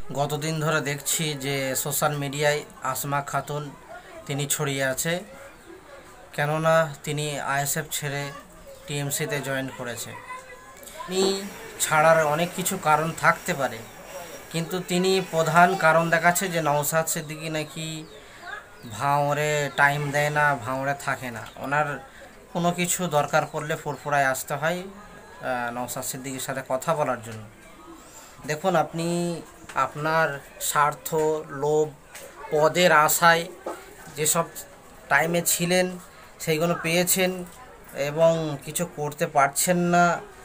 গতদিন ধরে দেখছি যে সোশ্যাল মিডিয়ায় আসমা খাতুন তিনি ছড়িয়ে আছে, কেননা তিনি আইএসএফ ছেড়ে টিএমসিতে জয়েন করেছে। তিনি ছাড়ার অনেক কিছু কারণ থাকতে পারে, কিন্তু তিনি প্রধান কারণ দেখাচ্ছে যে নওশাদ সিদ্দিকী নাকি ভাঙড়ে টাইম দেয় না, ভাঙড়ে থাকে না। ওনার কোনো কিছু দরকার পড়লে ফুরফুরায় আসতে হয় নওশাদ সিদ্দিকীর সাথে কথা বলার জন্য। দেখুন, আপনি আপনার স্বার্থ, লোভ, পদের আশায় যেসব টাইমে ছিলেন সেইগুলো পেয়েছেন এবং কিছু করতে পারছেন না,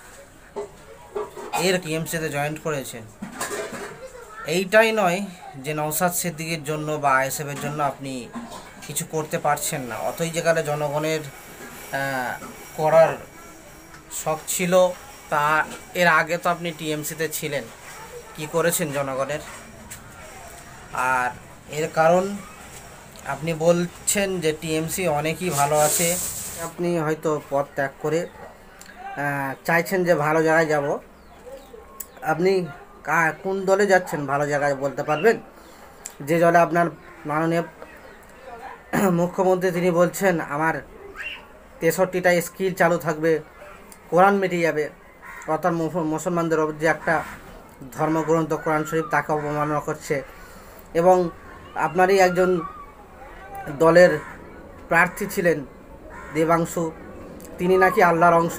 এর টিএমসিতে জয়েন করেছেন। এইটাই নয় যে নওশাদ সিদ্দিকীর জন্য বা আইএসএফের জন্য আপনি কিছু করতে পারছেন না। অতই যেকালে জনগণের করার শখ ছিল, তা এর আগে তো আপনি টিএমসিতে ছিলেন, কি করেছেন জনগণের? আর এর কারণ আপনি বলছেন যে টিএমসি অনেকই ভালো আছে, আপনি হয়তো পদ ত্যাগ করে চাইছেন যে ভালো জায়গায় যাব। আপনি কোন দলে যাচ্ছেন ভালো জায়গায় বলতে পারবেন? যে দলে আপনার মাননীয় মুখ্যমন্ত্রী তিনি বলছেন আমার 63টা স্কিল চালু থাকবে, কোরআন মিটে যাবে, অর্থাৎ মুসলমানদের যে একটা ধর্মগ্রন্থ কোরআন শরীফ তাকে অবমাননা করছে। এবং আপনারই একজন দলের প্রার্থী ছিলেন দেবাংশু, তিনি নাকি আল্লাহর অংশ।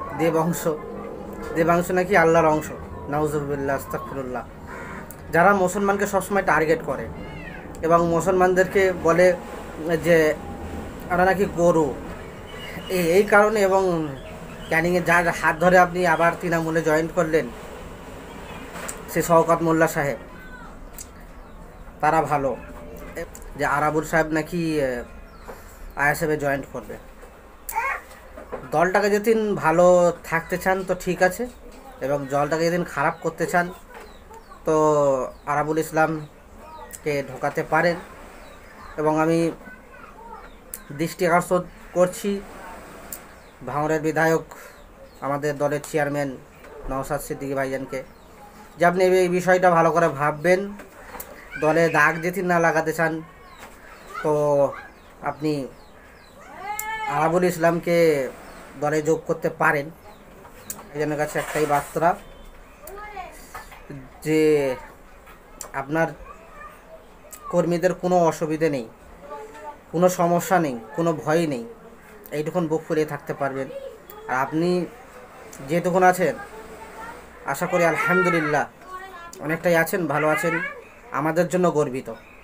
দেবাংশু নাকি আল্লাহর অংশ। নাউজুবিল্লাহ, আস্তাগফিরুল্লাহ। যারা মুসলমানকে সবসময় টার্গেট করে এবং মুসলমানদেরকে বলে যে ওরা নাকি গরু, এই কারণে। এবং ক্যানিংয়ে যার হাত ধরে আপনি আবার তৃণমূলে জয়েন করলেন, সে শওকত মোল্লা সাহেব, তারা ভালো, যে আরাবুল সাহেব নাকি আইএসএফে জয়েন করবে। দলটাকে যদি ভালো থাকতে চান তো ঠিক আছে, এবং দলটাকে যদি খারাপ করতে চান তো আরাবুল ইসলামকে ঢোকাতে পারেন। এবং আমি দৃষ্টি আকর্ষণ করছি ভাঙড়ের বিধায়ক, আমাদের দলের চেয়ারম্যান নওশাদ সিদ্দিকী ভাইজানকে, যে আপনি এই বিষয়টা ভালো করে ভাববেন। দলে দাগ যদি না লাগাতে চান তো আপনি আরাবুল ইসলামকে দলে যোগ করতে পারেন। এজনের কাছে একটাই বার্তা যে আপনার কর্মীদের কোনো অসুবিধে নেই, কোনো সমস্যা নেই, কোনো ভয় নেই, এইটুকুন বুক ফুলিয়ে থাকতে পারবেন। আর আপনি যেটুকুন আছেন, আশা করি আলহামদুলিল্লাহ অনেকটাই আছেন, ভালো আছেন, আমাদের জন্য গর্বিত।